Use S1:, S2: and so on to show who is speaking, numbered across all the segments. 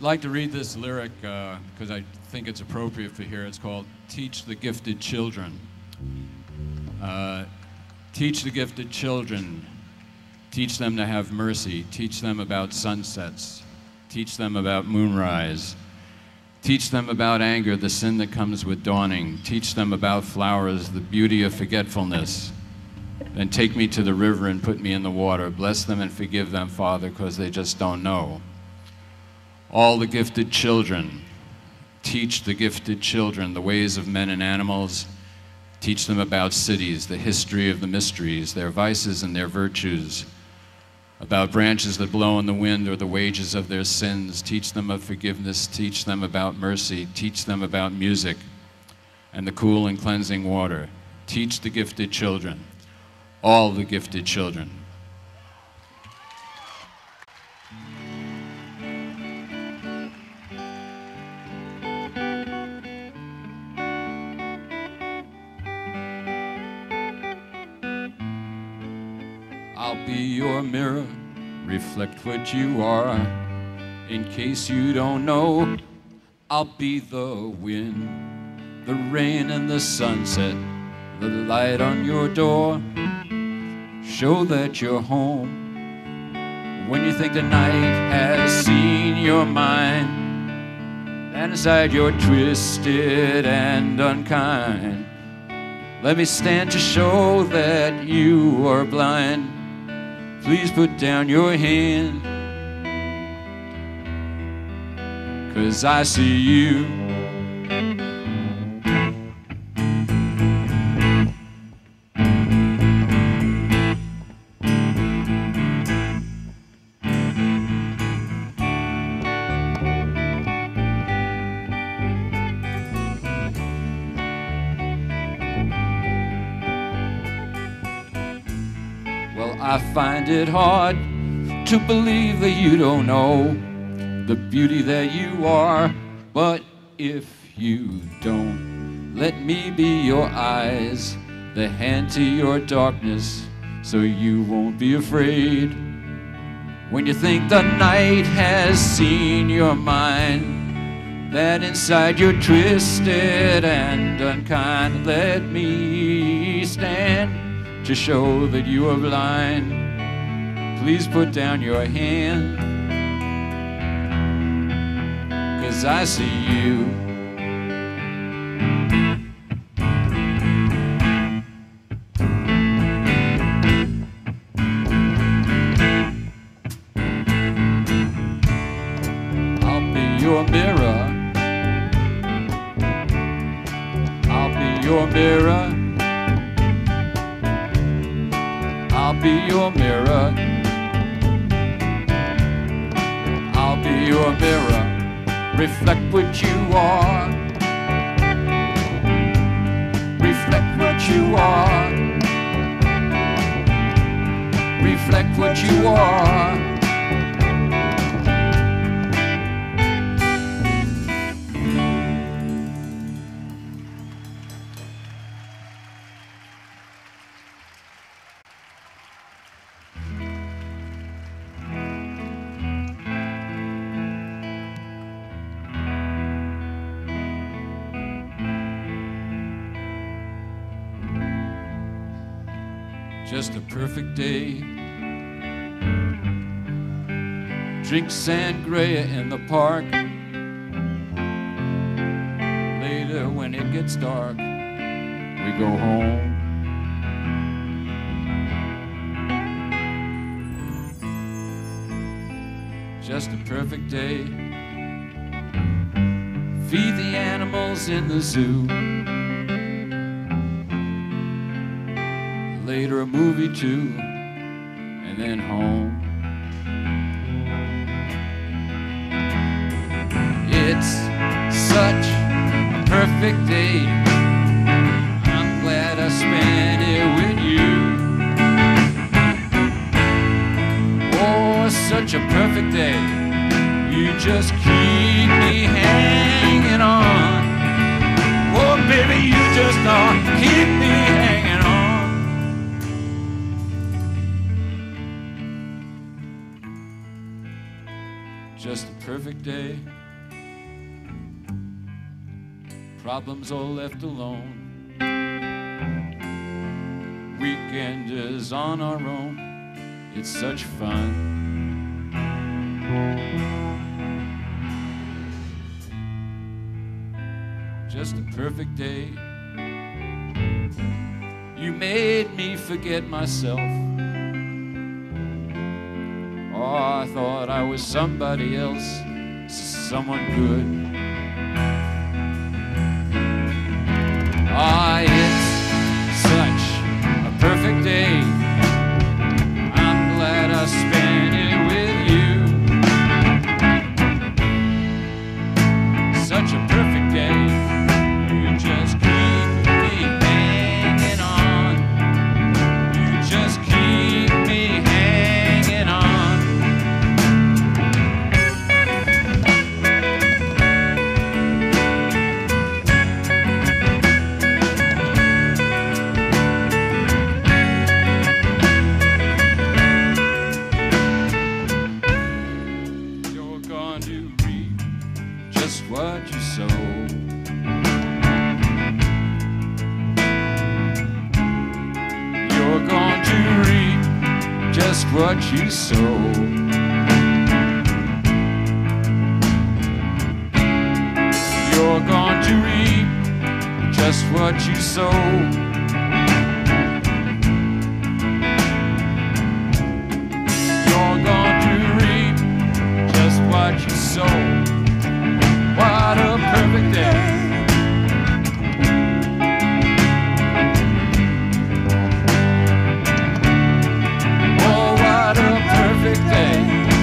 S1: like to read this lyric because I think it's appropriate for here. It's called Teach the Gifted Children. Teach the gifted children. Teach them to have mercy. Teach them about sunsets. Teach them about moonrise. Teach them about anger, the sin that comes with dawning. Teach them about flowers, the beauty of forgetfulness. Then take me to the river and put me in the water. Bless them and forgive them, Father, because they just don't know. All the gifted children. Teach the gifted children the ways of men and animals. Teach them about cities, the history of the mysteries, their vices and their virtues. About branches that blow in the wind or the wages of their sins. Teach them of forgiveness. Teach them about mercy. Teach them about music and the cool and cleansing water. Teach the gifted children. All the gifted children. I'll be your mirror, reflect what you are. In case you don't know, I'll be the wind, the rain and the sunset, the light on your door. Show that you're home when you think the night has seen your mind, and inside you're twisted and unkind. Let me stand to show that you are blind. Please put down your hand, 'cause I see you. I find it hard to believe that you don't know the beauty that you are. But if you don't, let me be your eyes, the hand to your darkness, so you won't be afraid. When you think the night has seen your mind, that inside you're twisted and unkind, let me stand to show that you are blind. Please put down your hand, 'cause I see you. I'll be your mirror. I'll be your mirror. I'll be your mirror. I'll be your mirror. Reflect what you are. Reflect what you are. Reflect what you are. Just a perfect day. Drink sangria in the park. Later when it gets dark, we go home. Just a perfect day. Feed the animals in the zoo. Later a movie too, and then home. It's such a perfect day. I'm glad I spent it with you. Oh, such a perfect day. You just keep me hanging on. Oh, baby, you just keep me hanging on. Just perfect day. Problems all left alone. Weekend is on our own. It's such fun. Just a perfect day. You made me forget myself. Oh, I thought I was somebody else, someone good. Ah, it's such a perfect day. I'm glad I spent it with you. Such a perfect day. You just keep me hanging on. You just keep me hanging on. You're going to reap just what you sow. You're going to reap just what you sow. You're going to reap just what you sow. You're going to reap just what you sow. What a perfect day. Perfect day.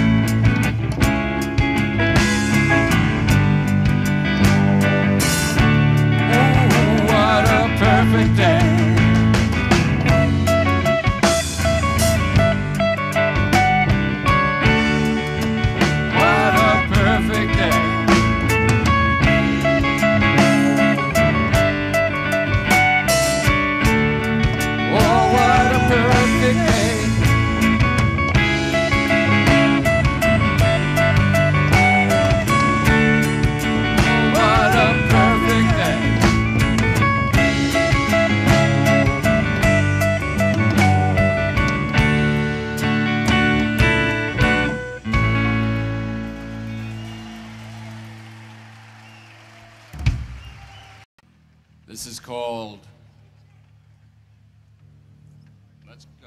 S1: Oh, what a perfect day. What a perfect day. Oh, what a perfect day. This is called Let's Go.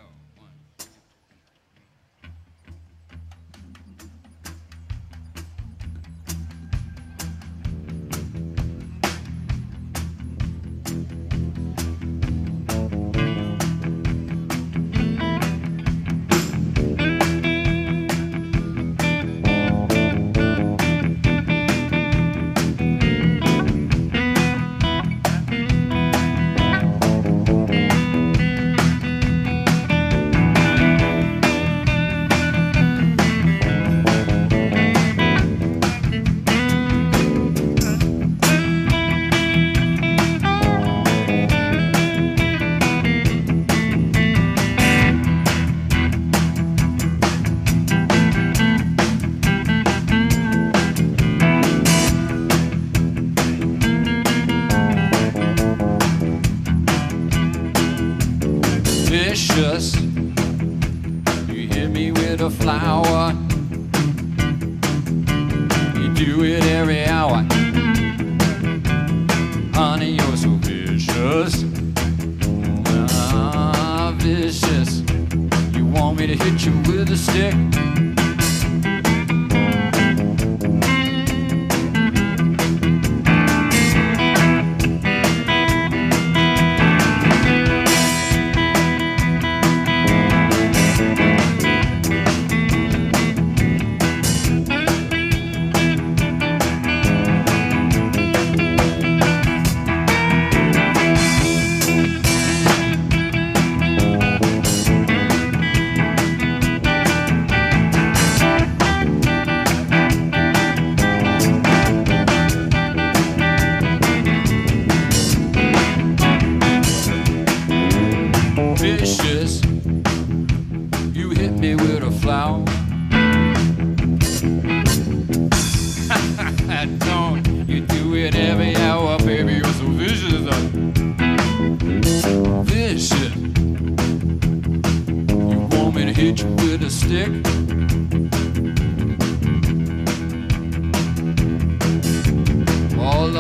S1: Vicious, you hit me with a flower. You do it every hour. Honey, you're so vicious. Ah, vicious. You want me to hit you with a stick?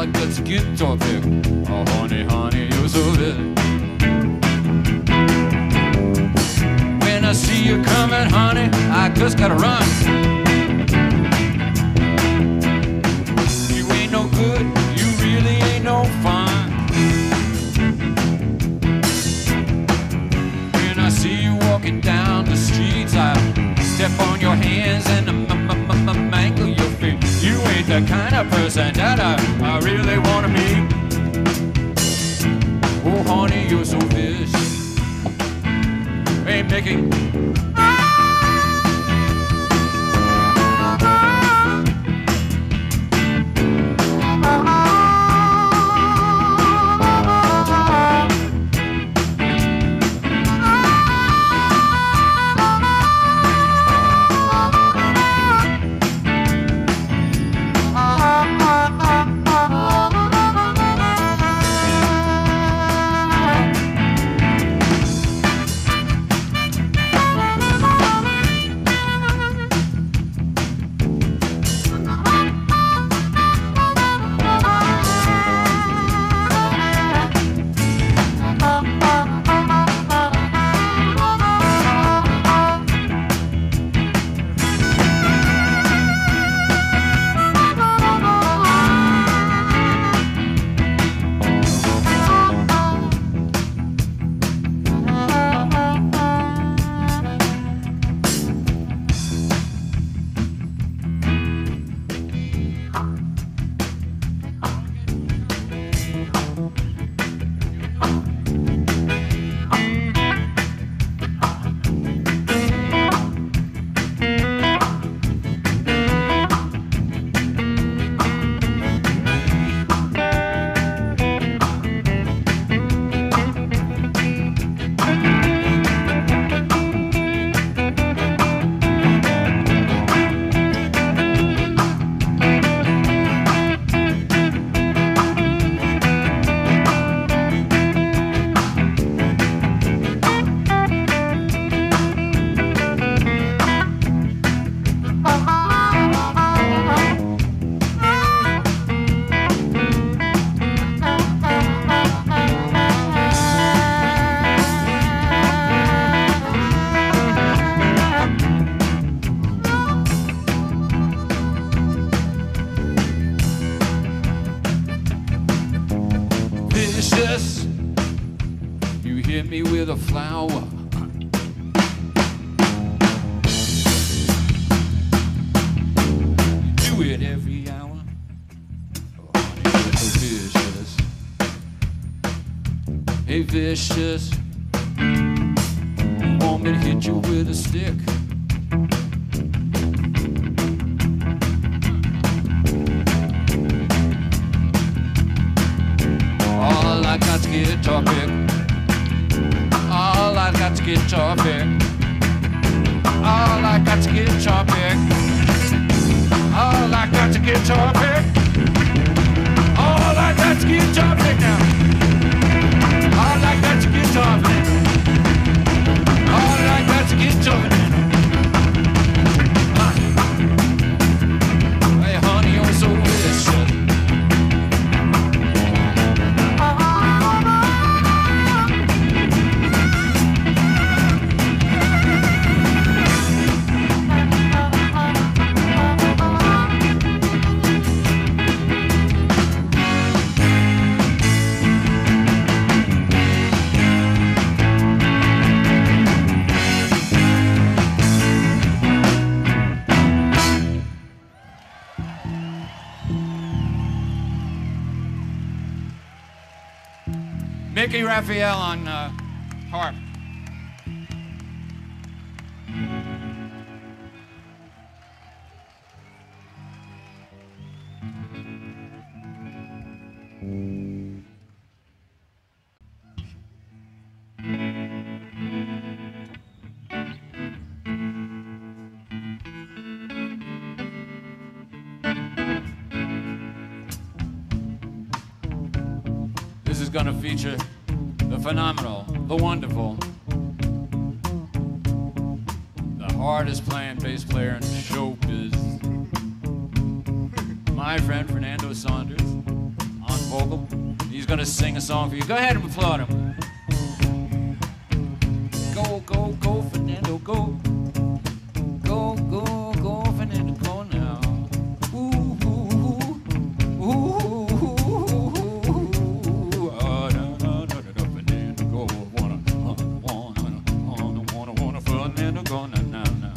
S1: like that's a guitar pick. Oh, honey, honey, you're so good. When I see you coming, honey, I just gotta run. You ain't no good, you really ain't no fun. When I see you walking down the streets, I step on your hands and mangle your feet. You ain't the kind of person that I really wanna meet. Oh, honey, you're so vicious. Ain't making vicious. You hit me with a flower. You do it every hour. Oh, honey, you're so vicious. Hey, vicious. You want me to hit you with a stick? All I got's guitar pick. All I got's guitar pick. All I got's guitar pick. All I got's guitar pick. All I got's guitar pick now. All I got's guitar pick. All I got's guitar pick. Hey, honey, you're so vicious. Mickey Raphael on harp. This is going to feature the phenomenal, the wonderful, the hardest playing bass player in showbiz, my friend Fernando Saunders. vocal. He's gonna sing a song for you. Go ahead and applaud him. Go, go, go, Fernando, go. Go, go, go, Fernando, go now. Ooh, ooh, ooh, ooh, ooh. Oh, no, no, no, no, Fernando, go. Wanna, Fernando, go now, now, now.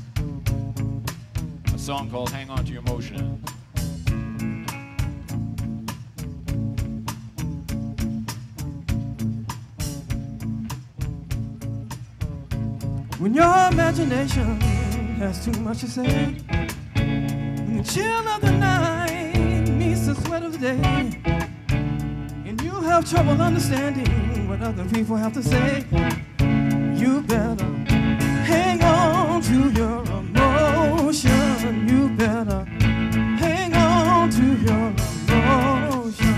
S1: A song called Hang On to Your Motion.
S2: When your imagination has too much to say, when the chill of the night meets the sweat of the day, and you have trouble understanding what other people have to say, you better hang on to your emotion. You better hang on to your emotion.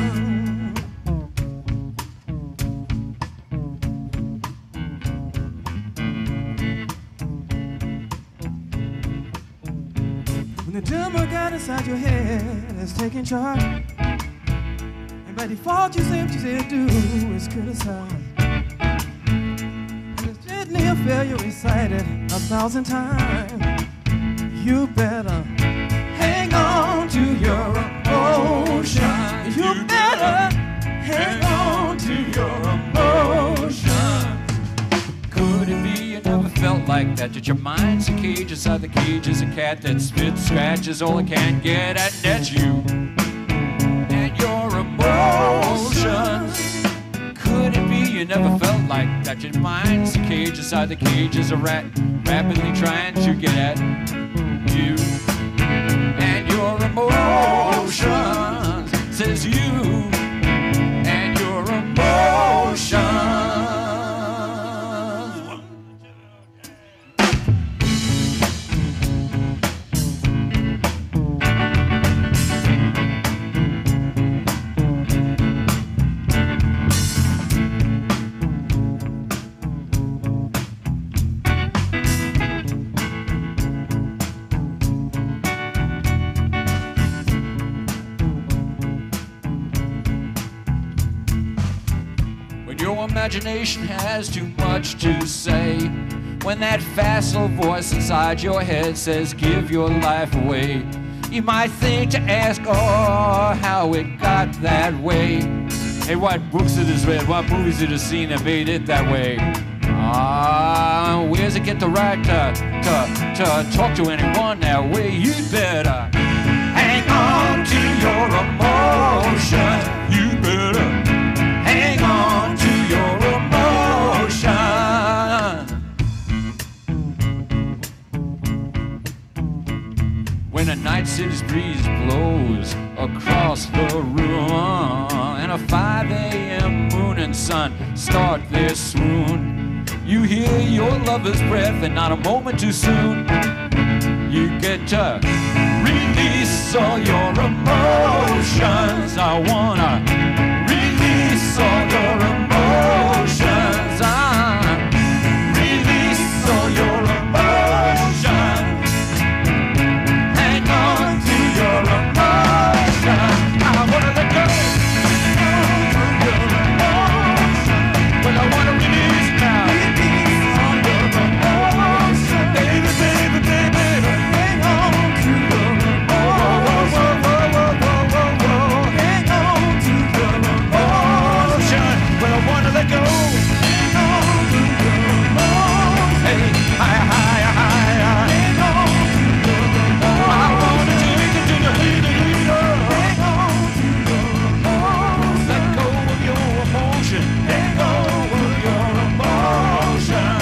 S2: When the devil got inside your head is taking charge, and by default you say what you say do is criticize. And it's deadly affair you recited 1,000 times. You better hang on to your emotion. You better hang on to your emotion.
S1: Could it be you never felt like that? That your mind's a cage, inside the cage is a cat that spits, scratches all it can get at, and that's you and your emotions. Could it be you never felt like that? Your mind's a cage, inside the cage is a rat, rapidly trying to get at you and your emotions. Says you and your emotions. Your imagination has too much to say. When that facile voice inside your head says give your life away, you might think to ask, oh, how it got that way. Hey, what books it has read, what movies it has seen that made it that way? Where's it get the right to talk to anyone that way? You'd better hang on to your emotion. You better hang on to your emotion. When a night city's breeze blows across the room, and a 5 a.m. moon and sun start their swoon, you hear your lover's breath and not a moment too soon. You get to release all your emotions. I wanna release all your emotions. Release all your emotions. Hang on to your emotions. I wanna let go of your emotions. Well, I wanna release now. Release all your emotions. Baby, baby, baby. Hang on to your emotions. Hang on to your emotions. Well, I wanna let go. Hang on to your emotions. Hey, high, high, high, high. Hang on to your emotions. I wanna take it to the leader. Hang on to your emotions. Let go of your emotion. Hang go of your emotion.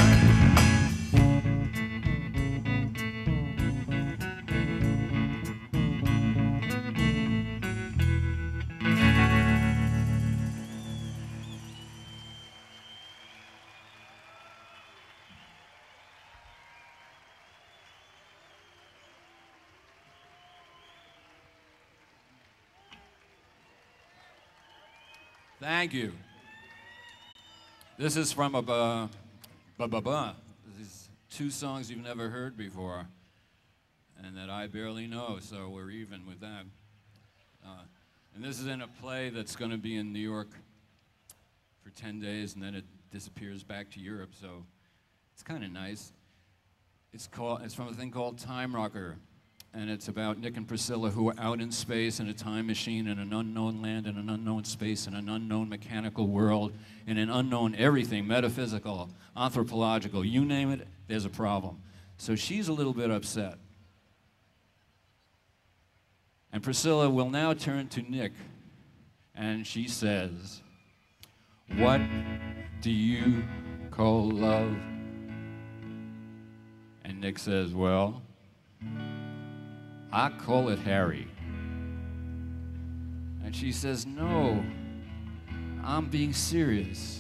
S1: Thank you. This is from This is 2 songs you've never heard before, and that I barely know, so we're even with that. And this is in a play that's going to be in New York for 10 days, and then it disappears back to Europe, so it's kind of nice. It's from a thing called Time Rocker, and it's about Nick and Priscilla who are out in space in a time machine in an unknown land, in an unknown space, in an unknown mechanical world, in an unknown everything, metaphysical, anthropological, you name it, there's a problem. So she's a little bit upset. And Priscilla will now turn to Nick, and she says, "What do you call love?" And Nick says, "Well, I call it Harry." And she says, "No, I'm being serious.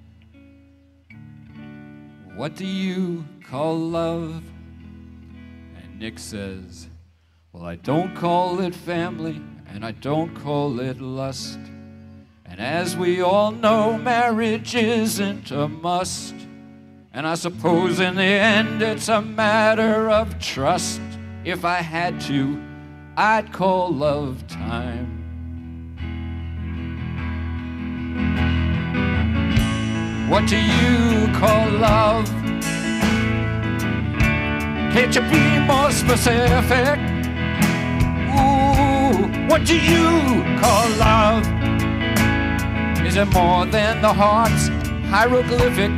S1: What do you call love?" And Nick says, "Well, I don't call it family, and I don't call it lust. And as we all know, marriage isn't a must. And I suppose in the end it's a matter of trust. If I had to, I'd call love time." What do you call love? Can't you be more specific? Ooh, what do you call love? Is it more than the heart's hieroglyphic?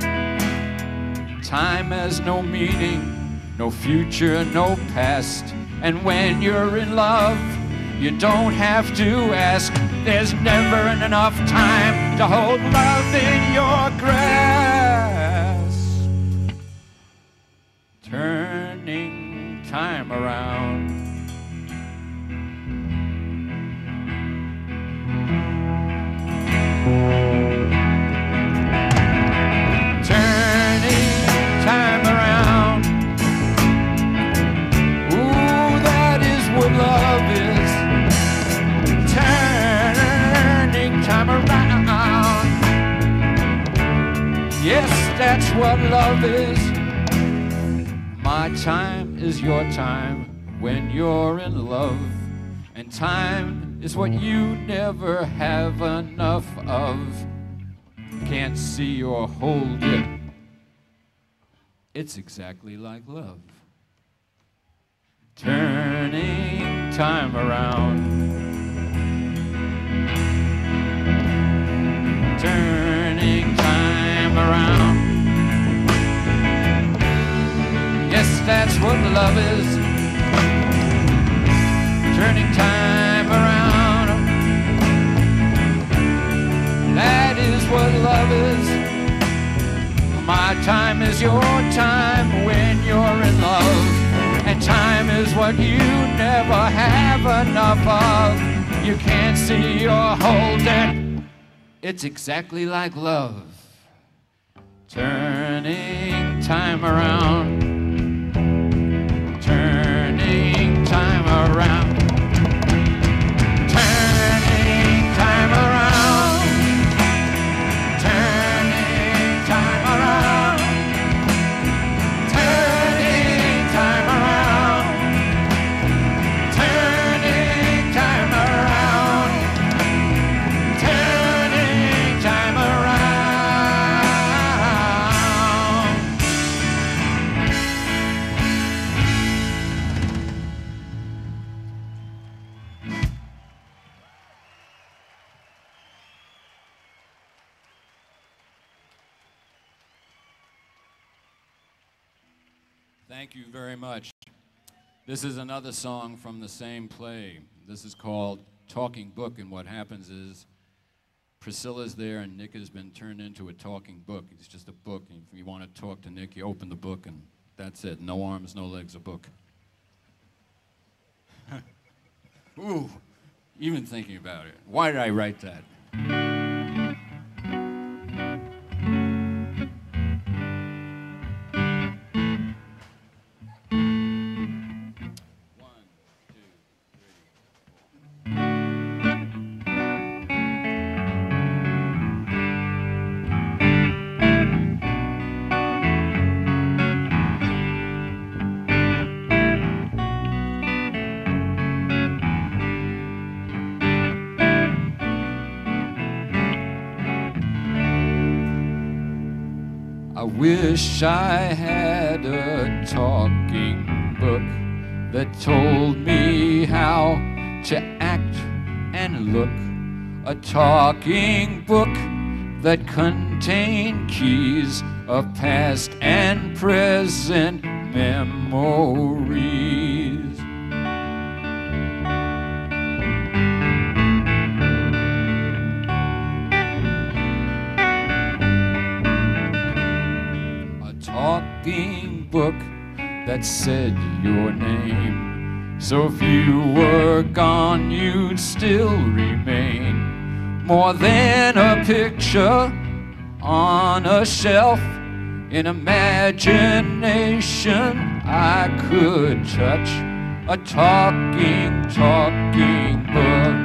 S1: Time has no meaning, no future, no past. And when you're in love, you don't have to ask. There's never enough time to hold love in your grasp. Turning time around. Time around. Ooh, that is what love is. Turning time around. Yes, that's what love is. My time is your time when you're in love. And time is what you never have enough of. Can't see or hold it. It's exactly like love. Turning time around. Turning time around. Yes, that's what love is. Turning time around. That is what love is. My time is your time when you're in love. And time is what you never have enough of. You can't see or hold it. It's exactly like love. Turning time around. Turning time around. Turning time around. Thank you very much. This is another song from the same play. This is called Talking Book, and what happens is Priscilla's there and Nick has been turned into a talking book. It's just a book, and if you want to talk to Nick, you open the book and that's it. No arms, no legs, a book. Ooh, even thinking about it. Why did I write that? wish I had a talking book that told me how to act and look. A talking book that contained keys of past and present memories. A talking book that said your name, so if you were gone you'd still remain. More than a picture on a shelf, in imagination I could touch. A talking book.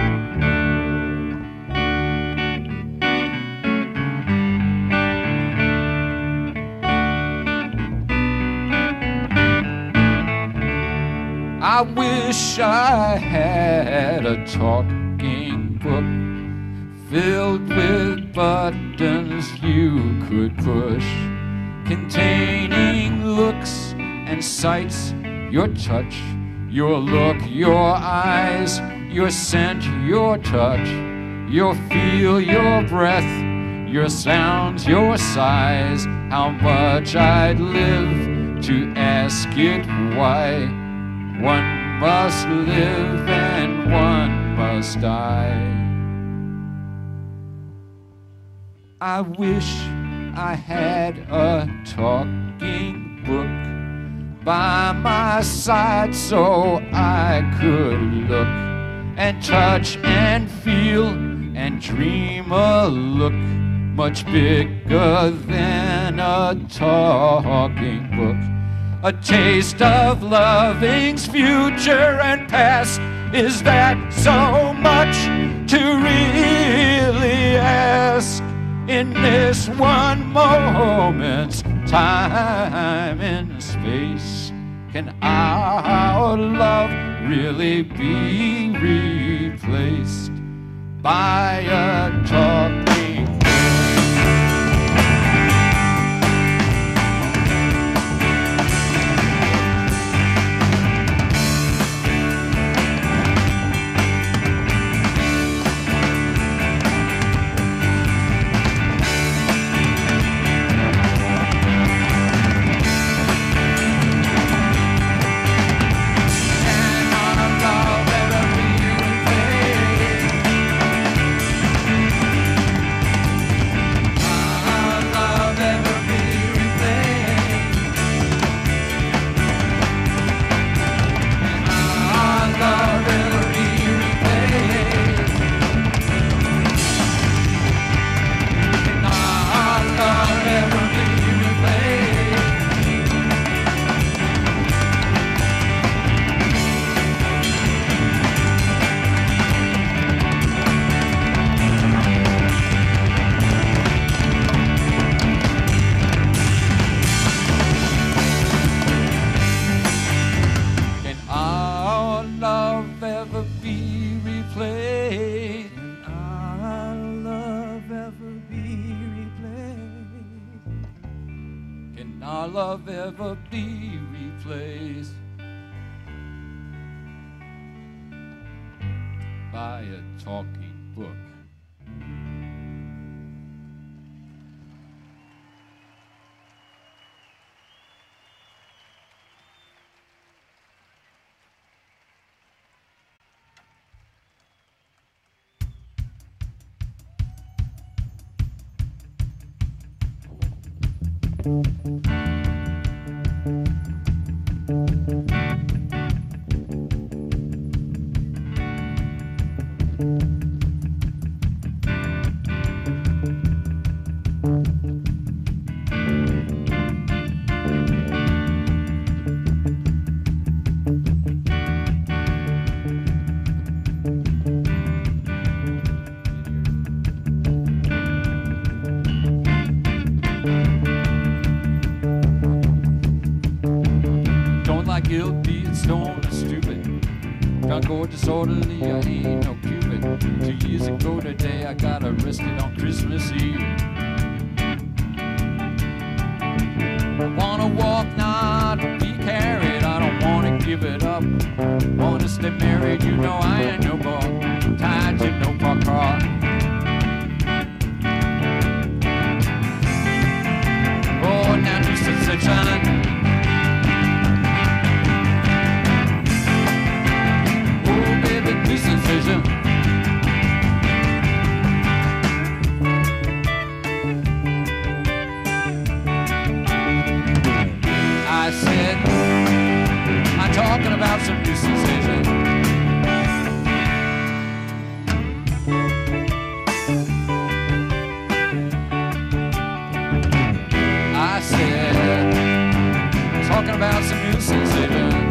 S1: I wish I had a talking book filled with buttons you could push, containing looks and sights, your touch, your look, your eyes, your scent, your touch, your feel, your breath, your sounds, your sighs. How much I'd live to ask it why. One must live and one must die. I wish I had a talking book by my side so I could look and touch and feel and dream a look much bigger than a talking book. A taste of loving's future and past. Is that so much to really ask? In this one moment's time and space, can our love really be replaced by a talking book? Love ever be replaced by a talking book? Guilty and stoned and stupid. Can't go disorderly, I ain't no Cupid. 2 years ago today I got arrested on Christmas Eve. wanna walk, not be carried. I don't wanna give it up. Wanna stay married, you know I ain't no boy. Tied to no park car. Oh, now just a section. Decision. I said, I'm talking about some new decision. I said, talking about some new decision.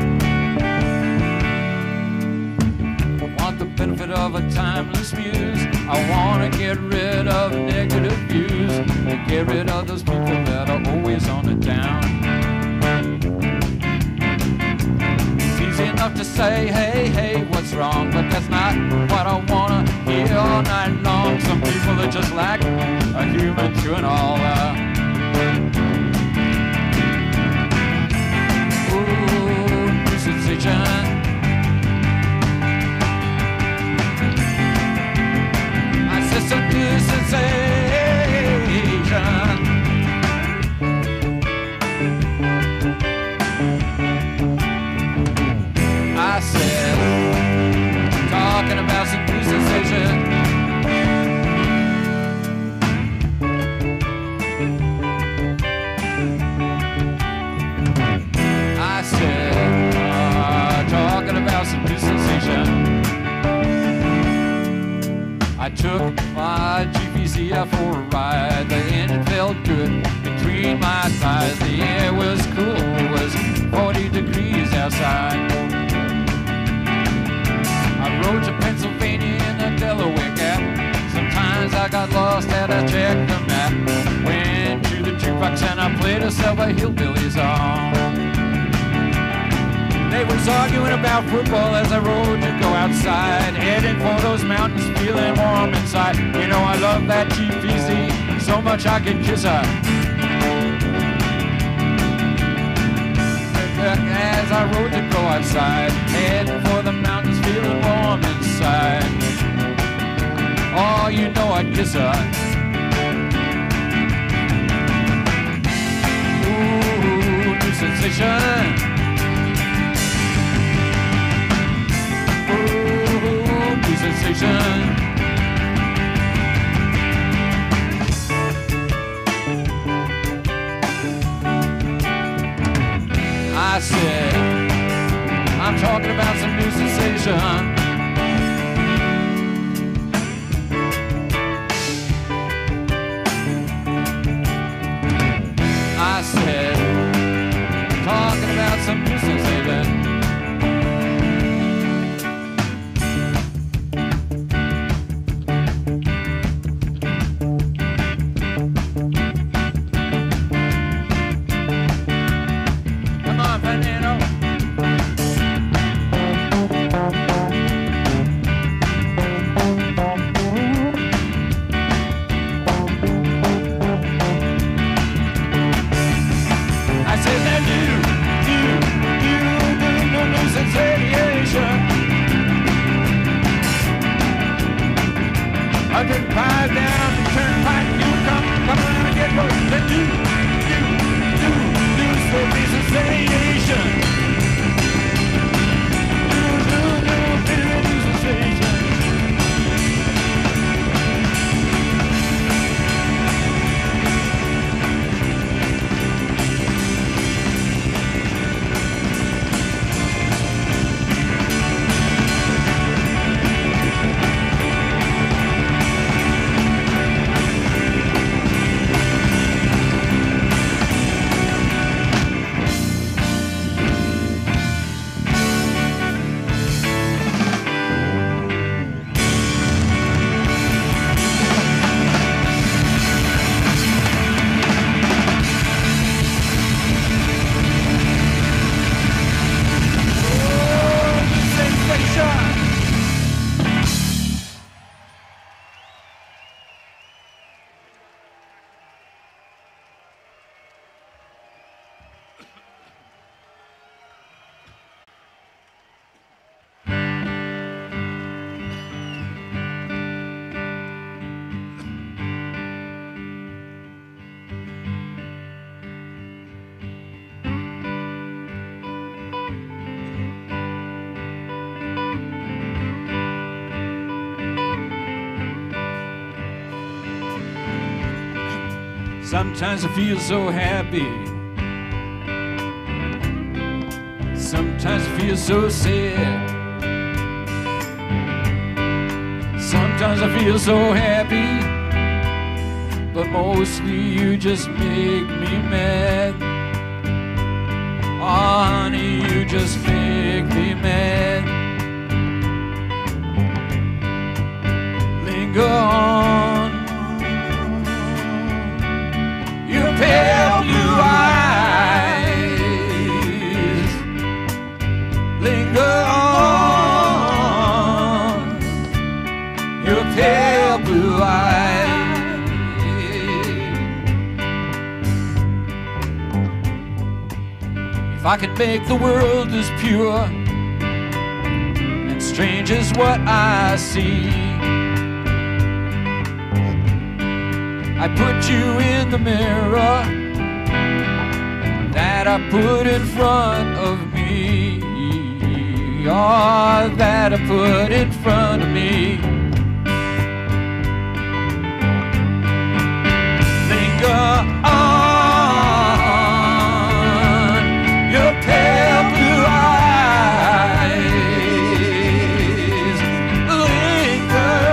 S1: Benefit of a timeless muse. I wanna get rid of negative views and get rid of those people that are always on the down. It's easy enough to say, hey, hey, what's wrong? But that's not what I wanna hear all night long. Some people that just lack a human to and all. Ooh, new sensation. Some new sensation. I said, talking about some new sensation. I said, talking about some new sensation. I took my GPZF for a ride. The engine felt good between my thighs. The air was cool, it was 40 degrees outside. I rode to Pennsylvania in a Delaware Gap. Sometimes I got lost and I checked the map. Went to the jukebox and I played a Selva Hillbilly song. They was arguing about football as I rode to go outside, heading for those mountains, feeling warm inside. You know I love that GPZ so much I can kiss her. As I rode to go outside, heading for the mountains, feeling warm inside. Oh, you know I'd kiss her. Ooh, new sensation. Sensation. I said, I'm talking about some new sensation. I said, talking about some new sensation. Sometimes I feel so happy. Sometimes I feel so sad. Sometimes I feel so happy, but mostly you just make me mad. Oh, honey, you just make me mad. Linger on, your pale blue eyes. Linger on, your pale blue eyes. If I could make the world as pure and strange as what I see, I put you in the mirror that I put in front of me. Oh, that I put in front of me. Linger on, your pale blue eyes. Linger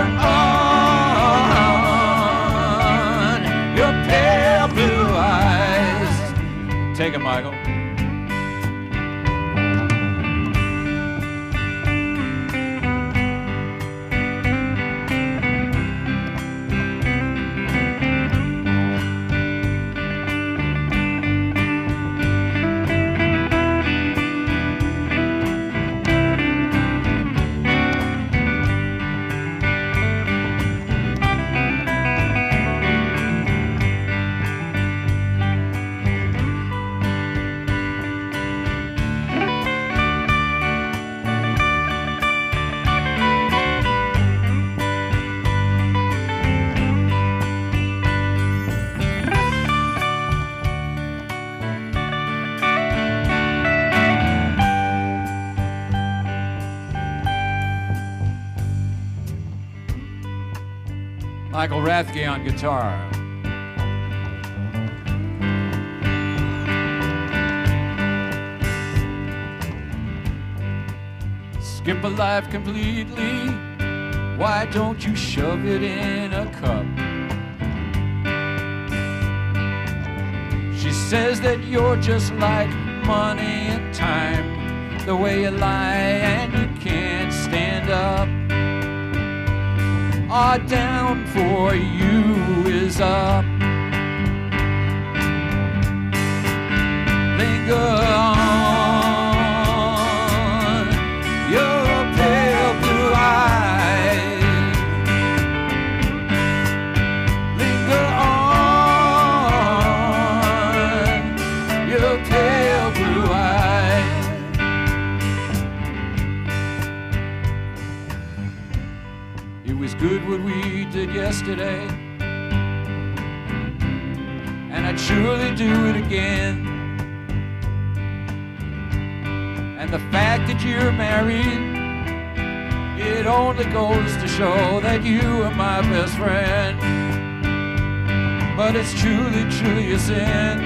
S1: on, your pale blue eyes. Take it, Michael. Michael Rathke on guitar. Skip a life completely. Why don't you shove it in a cup? She says that you're just like money and time, the way you lie and you can't stand up. Our down for you is up. Linger on, your pale blue eyes. Linger on, your pale blue eyes. It was good what we did yesterday, and I'd surely do it again. And the fact that you're married, it only goes to show that you are my best friend. But it's truly, truly a sin.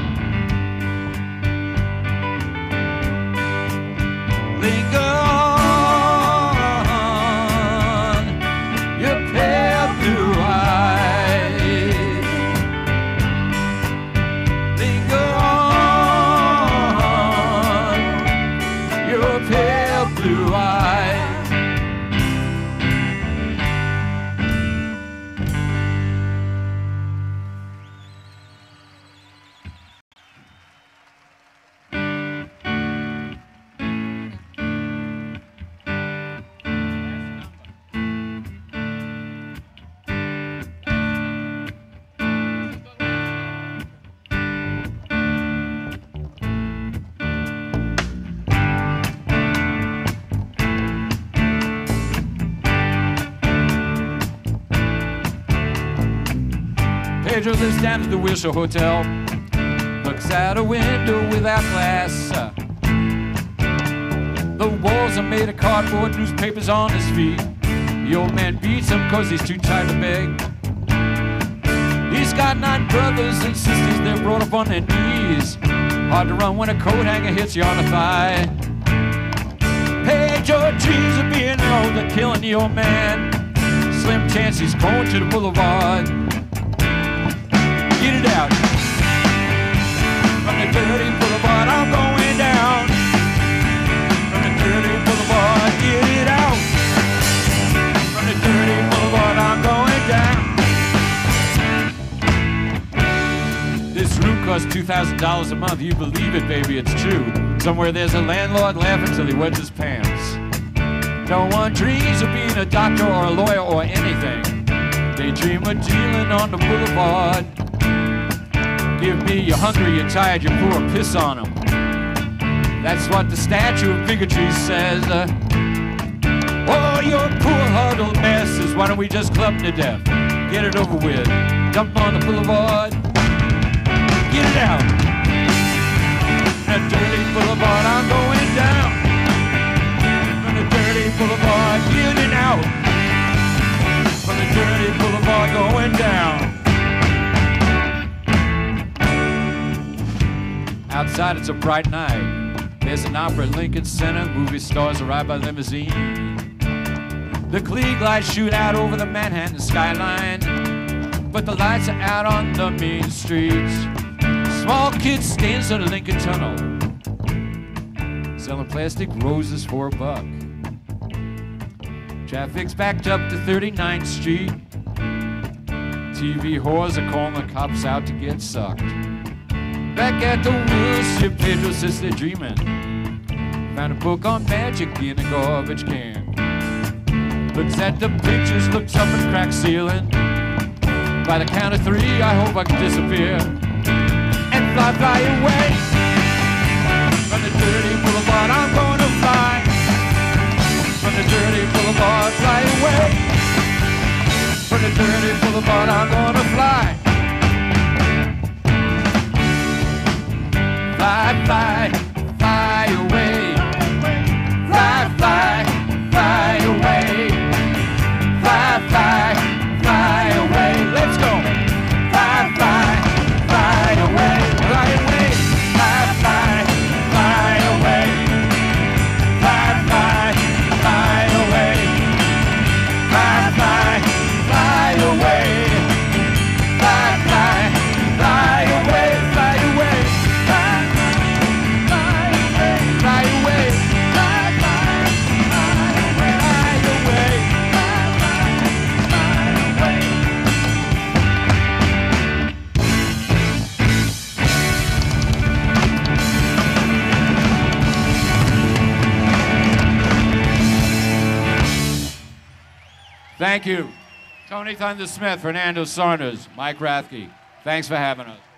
S1: Linger on, your pale blue eyes. Linger on, your pale blue eyes. Pedro lives down at the Wilshire Hotel, looks out a window without glass. The walls are made of cardboard, newspapers on his feet. The old man beats him 'cause he's too tired to beg. He's got 9 brothers and sisters, they're brought up on their knees. Hard to run when a coat hanger hits you on the thigh. Hey, Georgie's are being low, they're killing the old man. Slim chance he's going to the boulevard. Get it out. From the dirty boulevard, I'm going down. From the dirty boulevard, get it out. From the dirty boulevard, I'm going down. This room costs $2,000 a month. You believe it, baby, it's true. Somewhere there's a landlord laughing till he wets his pants. No one dreams of being a doctor or a lawyer or anything. They dream of dealing on the boulevard. Give me you're hungry, you're tired, you're poor, piss on them. That's what the statue of bigotry says. Oh, you're poor huddled masses, why don't we just club to death? Get it over with. Dump on the boulevard. Get it out. That dirty boulevard, I'm going down. From the dirty boulevard, get it out. From the dirty boulevard, going down. Outside it's a bright night. There's an opera at Lincoln Center. Movie stars arrive by limousine. The Klieg lights shoot out over the Manhattan skyline, but the lights are out on the main streets. Small kid stands on the Lincoln Tunnel, selling plastic roses for $1. Traffic's backed up to 39th Street. TV whores are calling the cops out to get sucked. Back at the wheelship, Pedro says they're dreaming. Found a book on magic in a garbage can. Looks at the pictures, looks up at the cracked ceiling. By the count of 3, I hope I can disappear and fly away. From the dirty boulevard, I'm gonna fly. From the dirty boulevard, fly away. From the dirty boulevard, I'm gonna fly. Fly, fly, fly away. Fly, fly, fly away. Fly, fly, fly away. Let's go. Fly, fly, fly away. Fly away. Fly, fly, fly away. Fly, fly, fly away. Fly, fly, fly away. Fly, fly, fly away. Fly away. Thank you. Tony Thunder Smith, Fernando Saunders, Mike Rathke. Thanks for having us.